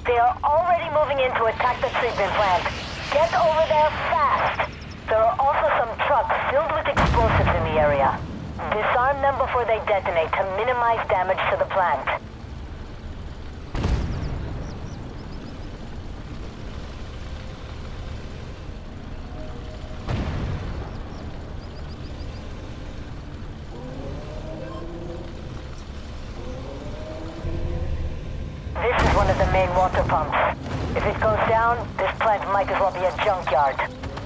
They are already moving in to attack the treatment plant. Get over there fast! There are also some trucks filled with explosives in the area. Disarm them before they detonate to minimize damage to the plant. This is one of the main water pumps. If it goes down, this plant might as well be a junkyard.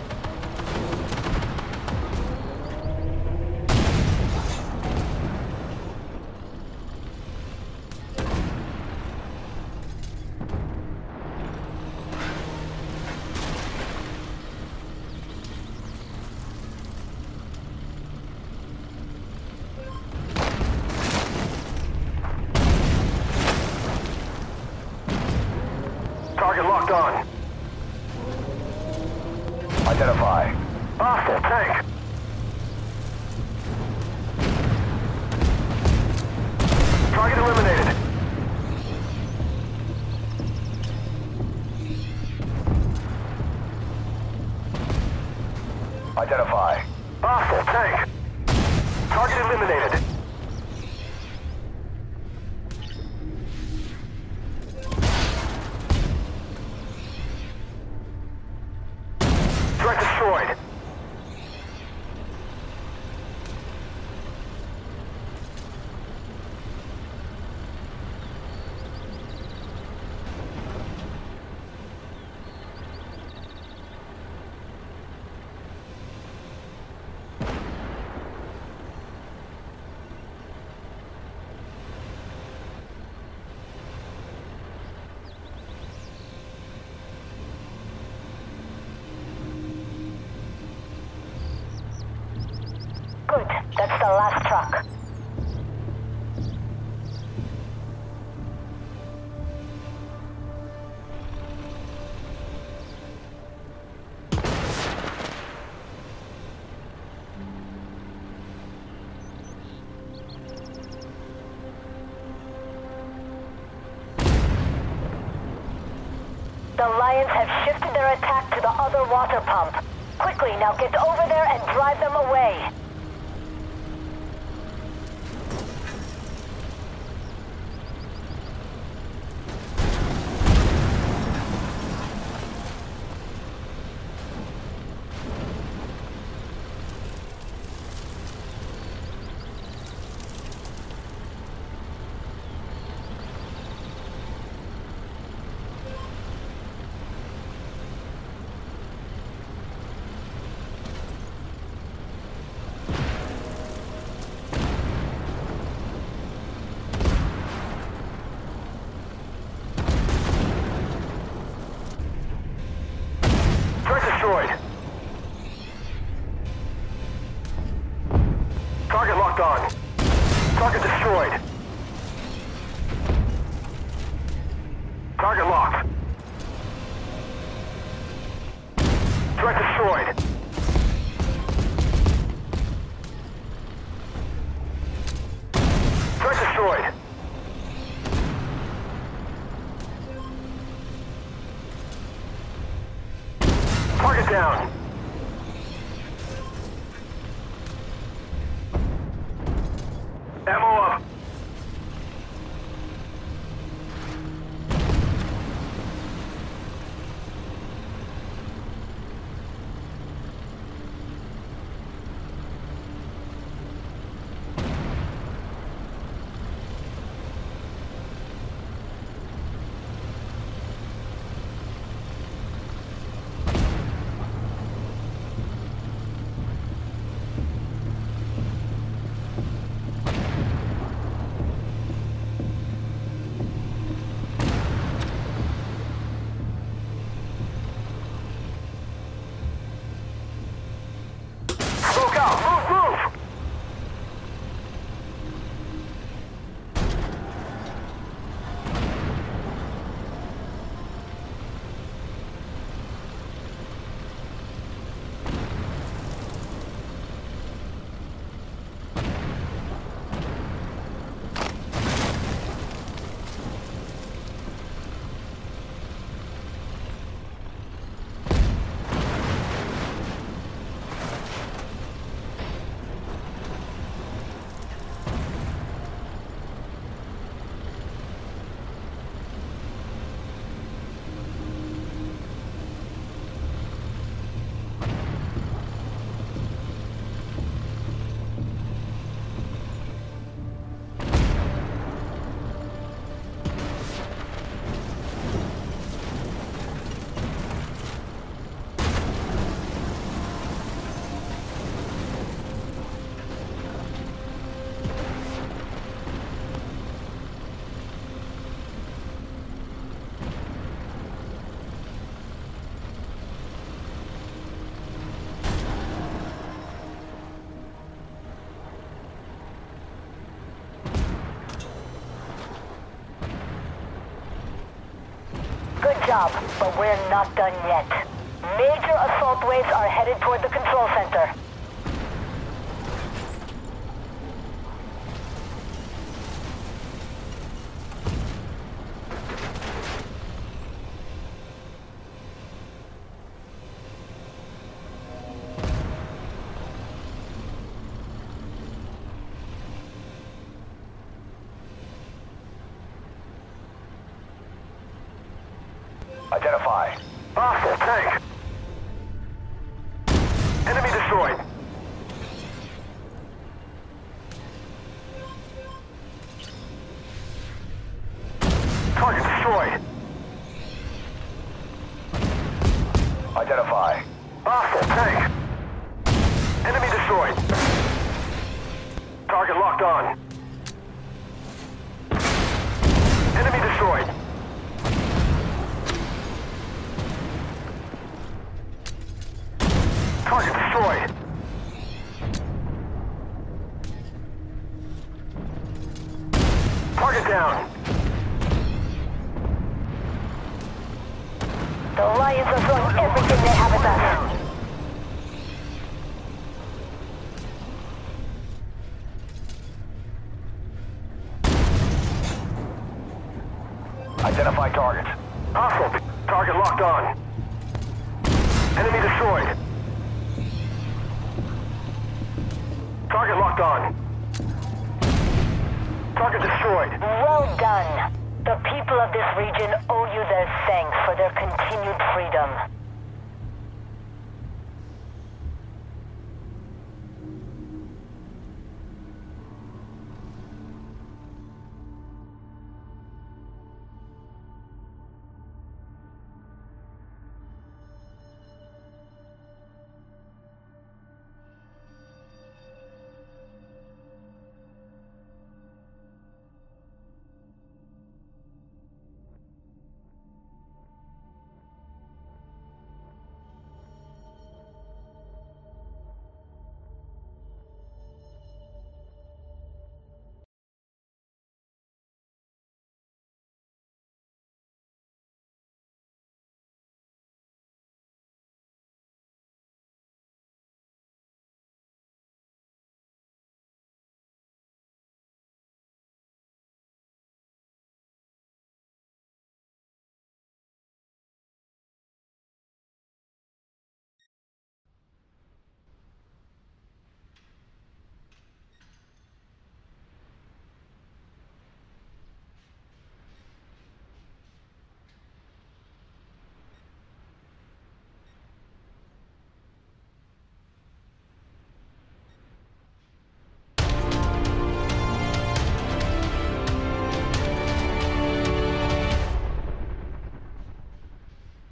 Target locked on. Identify. Hostile tank. Target eliminated. Identify. Hostile tank. Target eliminated. Threat destroyed. Good. That's the last truck. The Lions have shifted their attack to the other water pump. Quickly, now get over there and drive them away. Destroyed. Target locked on. Target destroyed. Target locked. Threat destroyed. Threat destroyed. Target down. Ammo up. job, but we're not done yet. Major assault waves are headed toward the control center. Identify. Hostile tank. Enemy destroyed. Target destroyed. Identify. Hostile tank. Enemy destroyed. Target locked on. Enemy destroyed. Target destroyed. Target down. The Lions are throwing everything they have at us. Identify target. Hostile. Target locked on. Enemy destroyed. Target locked on. Target destroyed. Well done. The people of this region owe you their thanks for their continued freedom.